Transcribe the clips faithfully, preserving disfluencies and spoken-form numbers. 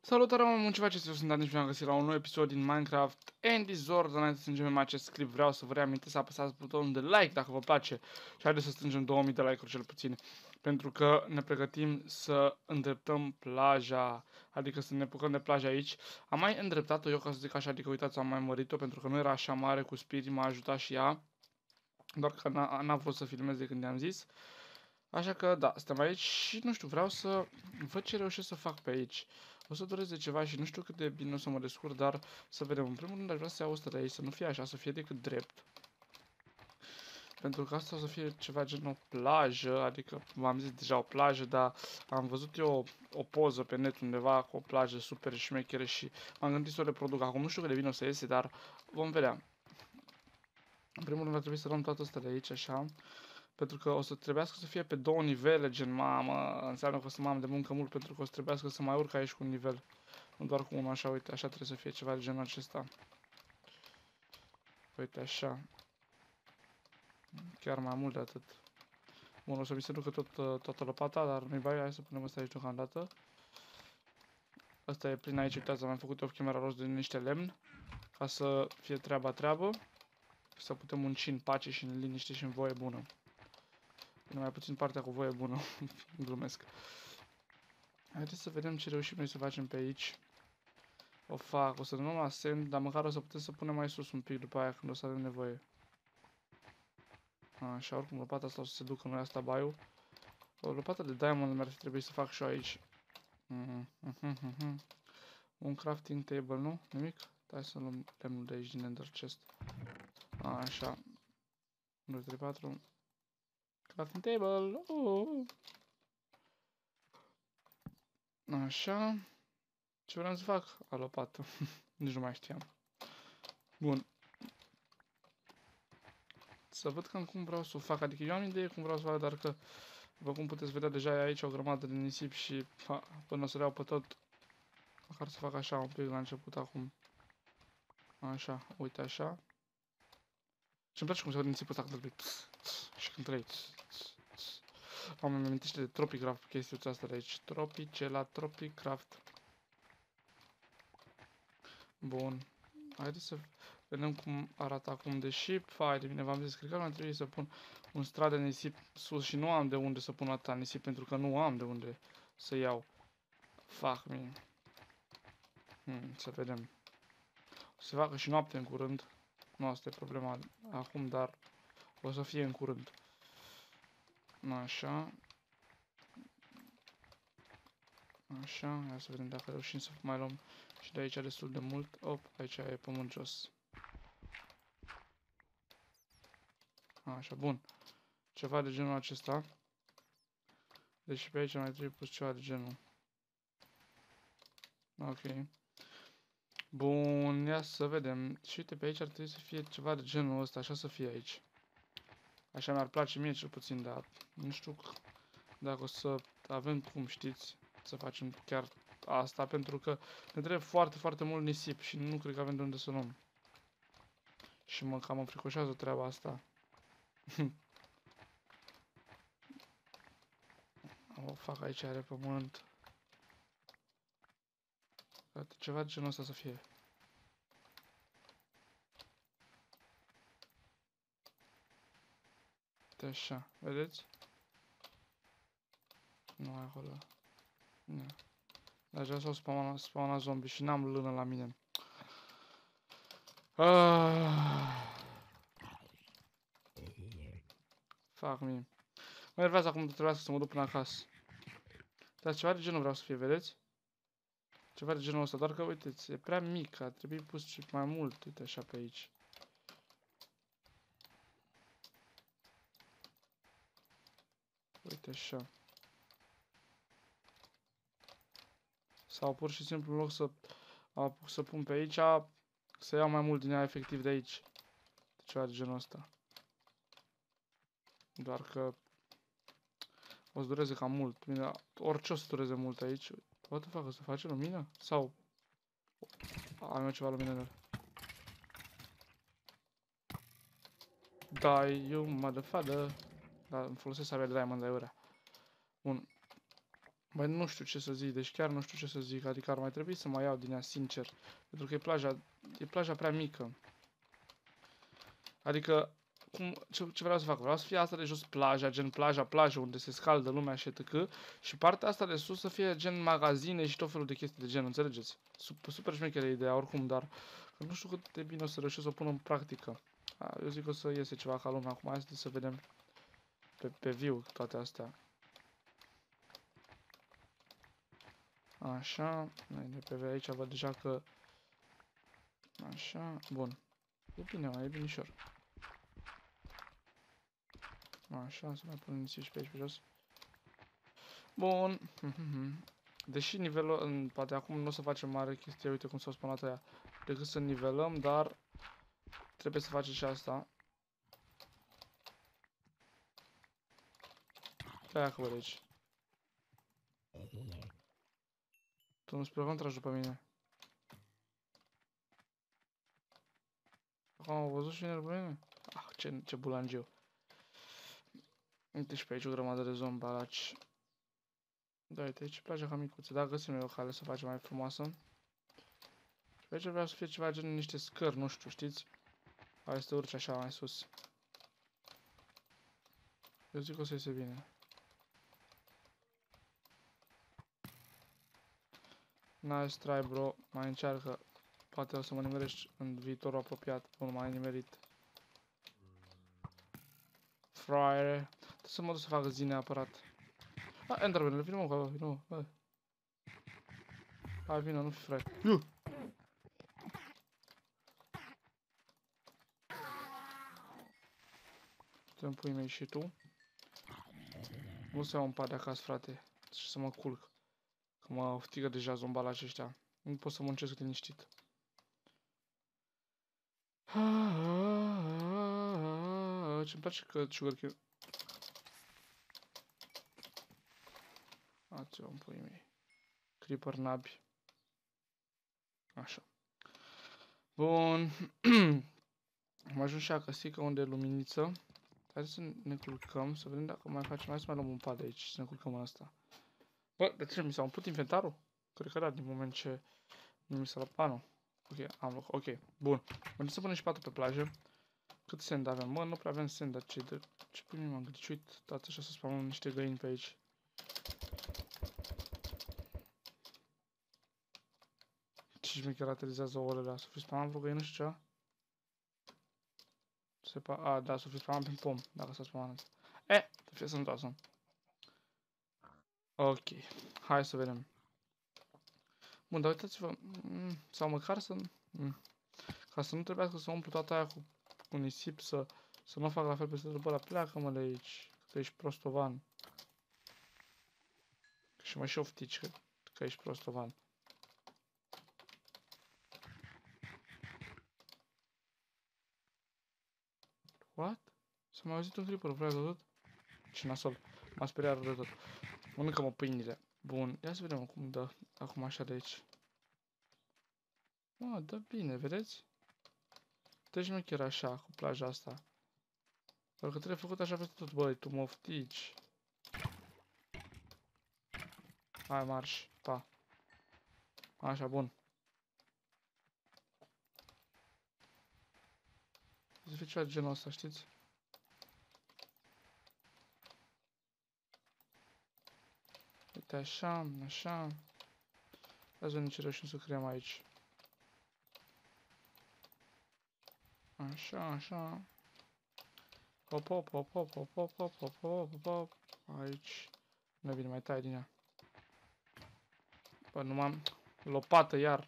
Salutare, oameni, ce faceți? Eu sunt Dani și v-am găsit la un nou episod din Minecraft and Disorder. Înainte să începem acest clip, vreau să vă reamintesc să apăsați butonul de like dacă vă place și haideți să strângem două mii de like-uri cel puțin, pentru că ne pregătim să îndreptăm plaja, adică să ne pucăm de plajă aici. Am mai îndreptat-o eu, ca să zic așa, adică uitați, am mai mărit-o pentru că nu era așa mare cu Spirit, m-a ajutat și ea, doar că n-a vrut să filmez de când i-am zis. Așa că, da, suntem aici și, nu știu, vreau să văd ce reușesc să fac pe aici. O să doresc de ceva și nu știu cât de bine o să mă descurc, dar să vedem. În primul rând aș vrea să iau ăsta de aici, să nu fie așa, să fie decât drept. Pentru că asta o să fie ceva gen o plajă, adică v-am zis deja o plajă, dar am văzut eu o, o poză pe net undeva cu o plajă super șmecheră și m-am gândit să o reproduc. Acum nu știu cât de bine o să iese, dar vom vedea. În primul rând ar trebui să luăm toată asta de aici, așa. Pentru că o să trebuiască să fie pe două nivele, gen mamă, înseamnă că o să mă am de muncă mult, pentru că o să trebuiască să mai urc aici cu un nivel. Nu doar cu unul, așa, uite, așa trebuie să fie ceva de genul acesta. Uite, așa. Chiar mai mult de atât. Bun, o să mi se ducă tot, toată lopata, dar nu-i bai, hai să punem asta aici deocamdată. Asta e plin aici, uitați, am mai făcut off camera rost de niște lemn, ca să fie treaba treabă. Să putem munci în pace și în liniște și în voie bună. Bine, mai puțin partea cu voie bună, glumesc. Haideți să vedem ce reușim noi să facem pe aici. O fac, o să dăm la sand, dar măcar o să putem să punem mai sus un pic după aia când o să avem nevoie. Așa, oricum lopata asta o să se ducă, noi asta baiul. O lopată de diamond mi-ar fi trebuit să fac și eu aici. Mm -hmm, mm -hmm. Un crafting table, nu? Nimic? Hai să luăm lemnul de aici din ender chest. Așa. unu, trei, patru. Crafting table. Uh. Așa. Ce vreau să fac? A lopată. Nici nu mai știam. Bun. Să văd cam cum vreau să o fac. Adică eu am idee cum vreau să o fac, dar că, după cum puteți vedea, deja e aici o grămadă de nisip și ha, până să le iau pe tot, măcar să fac așa un pic la început acum. Așa, uite așa. Și îmi place cum se vede nisipul ăsta când îl și când trăi. Am îmi amintește de Tropicraft chestia asta de aici. Tropice la Tropicraft. Bun. Haideți să vedem cum arată acum, deși, fai de mine, v-am zis, cred că ar trebui să pun un strat de nisip sus și nu am de unde să pun atâta nisip, pentru că nu am de unde să iau. Fac mie. Hmm, să vedem. O să facă și noapte în curând. Nu asta e problema acum, dar o să fie în curând. Așa. Așa, hai să vedem dacă reușim să mai luăm și de aici destul de mult. Op, aici e pământ jos. Așa, bun. Ceva de genul acesta. Deci pe aici mai trebuie pus ceva de genul. Ok. Bun, ia să vedem. Și uite, pe aici ar trebui să fie ceva de genul ăsta, așa să fie aici. Așa mi-ar place mie cel puțin, dar nu știu dacă o să avem cum, știți, să facem chiar asta, pentru că ne trebuie foarte, foarte mult nisip și nu cred că avem de unde să luăm. Și mă cam înfricoșează treaba asta. O fac aici, are pământ. Poate ceva de genul ăsta să fie. Uite așa, vedeți? Nu mai acolo. Nu. Deja s-au spawnat, spawnat zombie și n-am lână la mine. Ah. Fac mie. Mă nervează acum, trebuia să mă duc până acasă. Dar ceva de genul vreau să fie, vedeți? Ceva de genul ăsta, doar că, uiteți, e prea mic, ar trebui pus și mai mult, uite așa pe aici. Uite așa. Sau pur și simplu, în loc să apuc să pun pe aici, să iau mai mult din ea efectiv de aici. Ceva de genul ăsta. Doar că o să dureze cam mult. Bine, orice o să dureze mult aici. What the fuck, o să face lumină? Sau am eu ceva lumină în el? Die, you motherfucker. Da, îmi folosesc sabia de diamond de aiurea. Bun. Băi, nu știu ce să zic, deci chiar nu știu ce să zic, adică ar mai trebui să mai iau din ea, sincer. Pentru că e plaja, e plaja prea mică. Adică, cum, ce, ce vreau să fac? Vreau să fie asta de jos plaja, gen plaja, plajă, unde se scaldă lumea și etc. Și partea asta de sus să fie gen magazine și tot felul de chestii de gen, înțelegeți? Super, super șmecheră ideea oricum, dar nu știu cât de bine o să reușesc să o pun în practică. Eu zic că o să iese ceva ca lumea acum, hai să vedem pe, pe viu toate astea. Așa, noi de pe aici văd deja că... Așa, bun. E bine, mai e binișor. Așa, să mai punem niște și pe aici pe jos. Bun. Deși nivelul, poate acum nu o să facem mare chestie, uite cum s-a spălat aia, decât să nivelăm, dar trebuie să facem și asta. Aia că văd aici. Tu nu spre cum tragi după mine? Acum am văzut și vine după mine? Ah, ce, ce bulangiu. Uite și pe aici o grămadă de zombalaci. Da, uite aici plaja ca micuță, dar găsim noi o cale să facem mai frumoasă. Și pe aici vreau să fie ceva gen niște scări, nu știu, știți? Hai să te urci așa mai sus. Eu zic că o să iese bine. Nice try, bro. Mai încearcă. Poate o să mă nimerești în viitorul apropiat. Bun, m-ai nimerit. Fraiere. Trebuie să mă duc să fac zi neapărat. Ah, Enderman, vină mă, că vină mă. Hai, vină, nu fi fraier. Iu! Te-mi pui mei și tu. Nu să iau un pat de acasă, frate. Și să mă culc. Că mă oftigă deja zombalaci ăștia. Nu pot să muncesc liniștit. Ce-mi place că sugarcane... Ați-o în puii mei. Creeper nabi. Așa. Bun. Am ajuns și acasă, unde e luminiță. Hai să ne culcăm, să vedem dacă mai facem. Hai să mai luăm un pad de aici, să ne culcăm în asta. Bă, de ce mi s-a umplut inventarul? Cred că da, din moment ce nu mi s-a luat panul. Ok, am loc, ok, bun. Mă să punem și patul pe plajă. Cât sand avem? Mă, nu prea avem sand, dar ce de... Ce pui m-am gliciuit? Dați așa să spamăm niște găini pe aici. Ce caracterizează ouăle alea? Să fi spamat vreo găină și ceva? Se pa... A, da, să fi spamat prin pom, dacă s-a spamat. E, să fie sănătoasă. Ok, hai să vedem. Bun, dar uitați-vă, mm, sau măcar să... Mm, ca să nu trebuiască să umplu toată aia cu, cu nisip, să, să nu fac la fel peste după ăla. Pleacă-mă de aici, că ești prostovan. Și mă și oftici că, că ești prostovan. What? S-a mai auzit un creeper, vreau de tot? Ce nasol, m-a speriat de tot. Mănâncă-mă pâinile. Bun, ia să vedem cum dă acum așa de aici. Mă, dă bine, vedeți? Deci nu chiar așa, cu plaja asta. Doar că trebuie făcut așa peste tot. Băi, tu mă oftici. Hai, marș, pa. Așa, bun. Să fie ceva de genul ăsta, știți? Uite, așa, așa. Hai să vedem ce reușim să creăm aici. Așa, așa. Hop, hop, hop, hop, hop, hop, hop, hop, hop, hop, hop. Aici. Nu vine, mai tai din ea. Bă, nu m-am... Lopată, iar.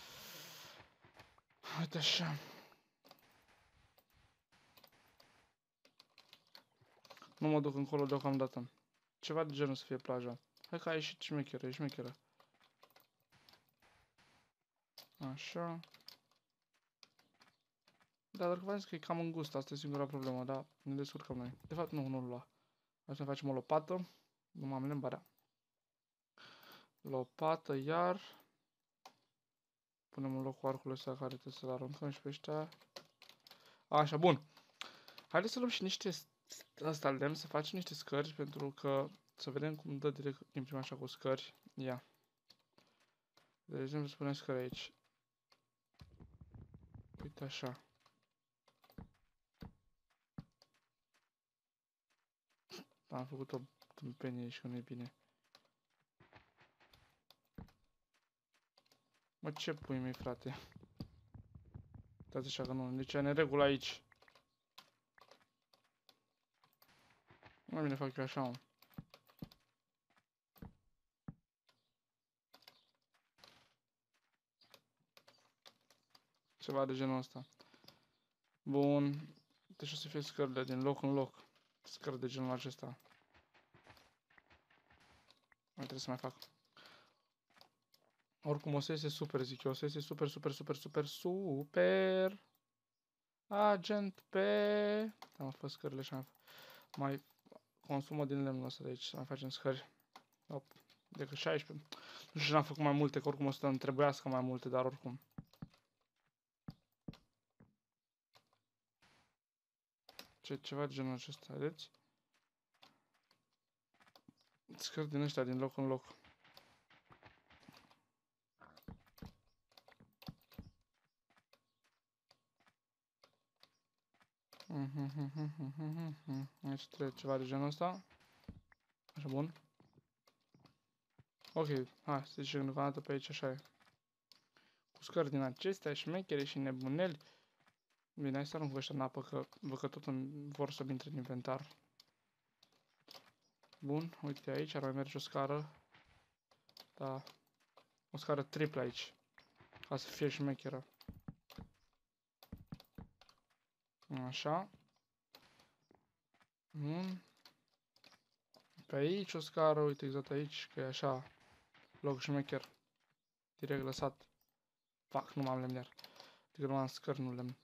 Uite așa. Nu mă duc încolo deocamdată. Ceva de genul să fie plaja. Hai că ai și șmecheră, e șmecheră. Așa. Da, dar v-am zis că e cam îngust, asta e singura problemă, dar ne descurcăm noi. De fapt, nu, nu-l lua. Hai să facem o lopată. Nu m-am lembarea. Lopată, iar. Punem în locul arcului ăsta care trebuie să-l aruncăm și pe ăștia. Așa, bun. Haideți să luăm și niște asta lemn, să facem niște scări, pentru că Să vedem cum dă direct din prima așa cu scări. Ia. De exemplu, spunem scări aici. Uite așa. Am făcut o tâmpenie și nu e bine. Mă, ce pui mei, frate? Uitați așa că nu, deci e neregulă aici. Mai bine fac eu așa, mă. Ceva de genul ăsta. Bun. Deci o să fie scările din loc în loc. Scări de genul acesta. Mai trebuie să mai fac. Oricum o să iese super, zic eu. O să iese super, super, super, super, super. Agent pe... Am fost scările și mai, mai consumă din lemnul ăsta de aici. Să mai facem scări. Op. Decât șaisprezece. Nu știu ce n-am făcut mai multe, că oricum o să îmi trebuiască mai multe, dar oricum. Ce, ceva de genul acesta, vedeți? Scări din ăștia, din loc în loc. Aici trebuie ceva de genul ăsta. Așa, bun. Ok, hai, să zicem încă o dată pe aici, așa e. Cu scări din acestea, șmechere și nebuneli. Bine, hai să arunc ăștia în apă, că văd că tot îmi vor să-mi intre în inventar. Bun, uite aici, ar mai merge o scară. Da, o scară triplă aici. Ca să fie șmecheră. Așa. Bun. Pe aici o scară, uite exact aici, că e așa. Loc șmecher. Direct lăsat. Fac, nu m-am lemniar. Adică nu am scări, nu lemn.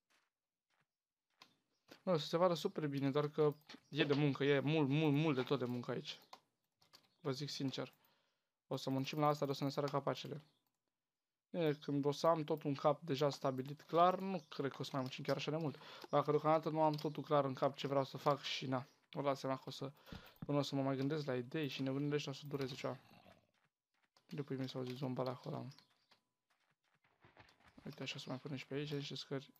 Nu, să se vadă super bine, doar că e de muncă, e mult, mult, mult de tot de muncă aici. Vă zic sincer. O să muncim la asta, de o să ne sară capacele. E, când o să am tot un cap deja stabilit clar, nu cred că o să mai muncim chiar așa de mult. Dacă deocamdată nu am totul clar în cap ce vreau să fac și na, o dați seama că o să, până o să mă mai gândesc la idei și nebunile ăștia o să dureze ceva. De pui mei să auzi zomba la acolo. Uite, așa să mai punem și pe aici niște scări.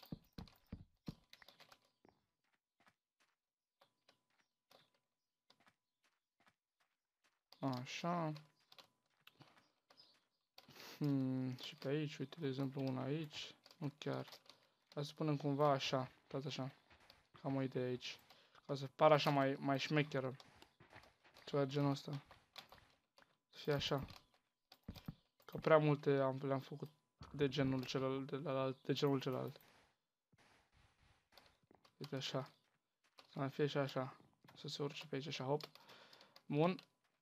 Așa. Hmm, și pe aici, uite, de exemplu, una aici. Nu chiar. Hai să punem cumva așa, tot așa. Cam o idee aici. Ca să pară așa mai, mai șmecheră. Ceva de genul ăsta. Să fie așa. Că prea multe am, le-am făcut de genul celălalt, de, la, de genul celălalt. Uite așa. Să mai fie și așa. Să se urce pe aici așa, hop. Bun.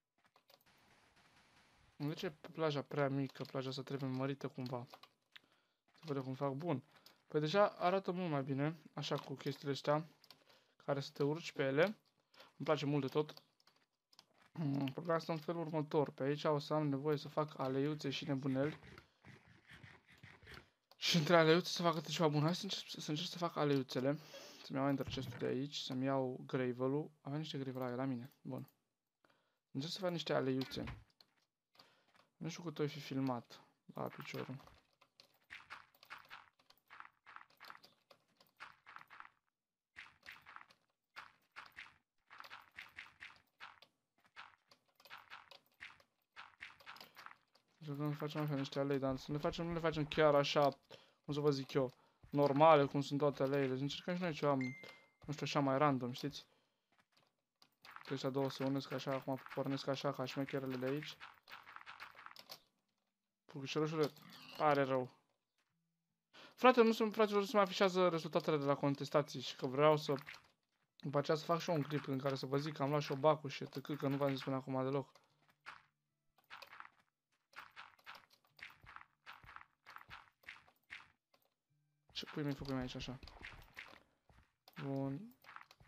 De ce pe plaja prea mică? Plaja asta trebuie mărită cumva. Să vedem cum fac. Bun. Păi deja arată mult mai bine. Așa cu chestiile astea. Care să te urci pe ele. Îmi place mult de tot. Hmm, problema asta în felul următor. Pe aici o să am nevoie să fac aleiuțe și nebuneli. Și între aleiuțe să fac câte ceva bun. Hai să încerc să, încerc să fac aleiuțele. Să-mi iau enter chest-ul de aici. Să-mi iau gravel-ul. Avem niște gravel la mine. Bun. Încerc să fac niște aleiuțe. Nu știu cât o fi filmat la piciorul. Să nu facem așa niște alei, dar să ne facem, nu le facem chiar așa, cum să vă zic eu, normale, cum sunt toate aleile. Să încercăm și noi ceva, nu știu, așa mai random, știți? Că ăștia două se unesc așa, acum pornesc așa, ca șmecherele de aici. Pugușărușule, pare rău. Frate, nu sunt, fraților, să-mi afișează rezultatele de la contestații și că vreau să, după aceea să fac și un clip în care să vă zic că am luat și o bacul și tăcât, că nu v-am zis până acum deloc. Ce pui mi-ai făcut aici așa? Bun.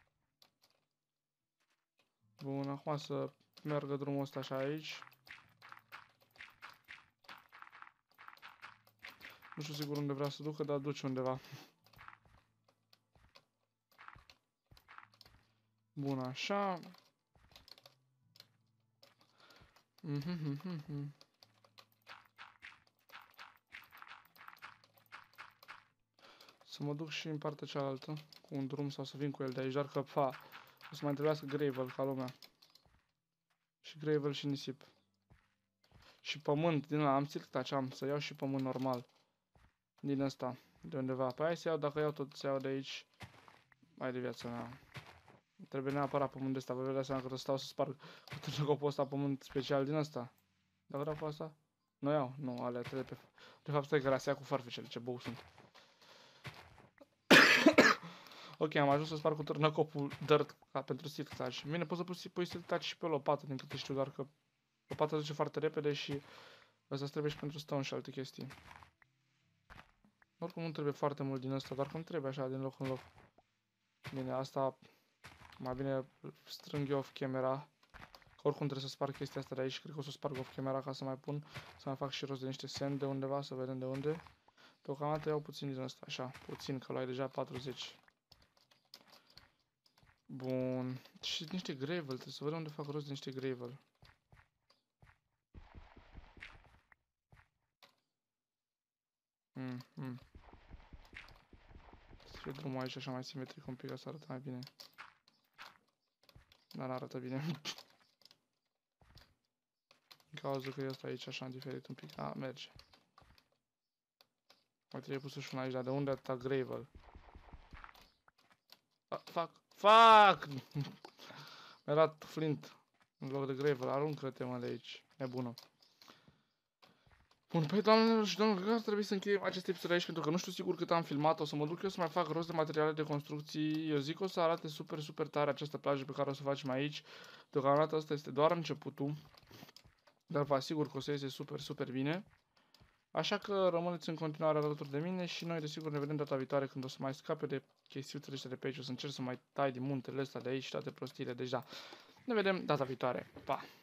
Bun, acum să meargă drumul ăsta așa aici. Nu știu sigur unde vrea să ducă, dar duce undeva. Bun, așa. Mhm. Să mă duc și în partea cealaltă cu un drum sau să vin cu el de aici, doar că, fa, o să mai trebuiască gravel ca lumea. Și gravel și nisip. Și pământ din ăla, am silk touch, am să iau și pământ normal. Din ăsta, de undeva. Păi hai să iau, dacă iau tot, să iau de aici. Mai de viața mea. Trebuie neapărat pământ de ăsta, vă vedeți seama că tot stau să sparg cu târnăcopul ăsta pământ special din ăsta. Dacă vreau pe asta? Nu iau? Nu, alea trebuie pe... De fapt stai că la ia cu farfecele, ce bău sunt. Ok, am ajuns să sparg cu târnăcopul dirt ca pentru silk touch. Bine, poți să pui, pui silk touch și pe o lopată, din câte știu, doar că lopata duce foarte repede și ăsta trebuie și pentru stone și alte chestii. Oricum nu trebuie foarte mult din ăsta, doar că nu trebuie așa din loc în loc. Bine, asta mai bine strâng eu off camera. Oricum trebuie să sparg chestia asta de aici, cred că o să sparg off camera ca să mai pun, să mai fac și rost de niște sand de undeva, să vedem de unde. Deocamdată iau puțin din ăsta, așa, puțin, că l-ai deja patruzeci. Bun. Și niște gravel, trebuie să vedem unde fac rost de niște gravel. Mm, mm. Să fie drumul aici așa mai simetric un pic, ca să arată mai bine. Dar arată bine. Din cauza că ăsta aici așa diferit un pic. A, merge. Mai trebuie pus și una aici, dar de unde atâta gravel? A, fac, fac! Mi-a dat flint în loc de gravel, aruncă-te mă de aici, nebună. Bun, păi doamnelor și domnilor, cred că trebuie să încheiem acest episod aici, pentru că nu știu sigur cât am filmat, o să mă duc eu să mai fac rost de materiale de construcții. Eu zic că o să arate super, super tare această plajă pe care o să o facem aici. Deocamdată asta este doar începutul, dar vă asigur că o să iese super, super bine. Așa că rămâneți în continuare alături de mine și noi desigur ne vedem data viitoare când o să mai scape de chestiuțele astea de pe aici. O să încerc să mai tai din muntele ăsta de aici și toate prostiile, deci da. Ne vedem data viitoare. Pa!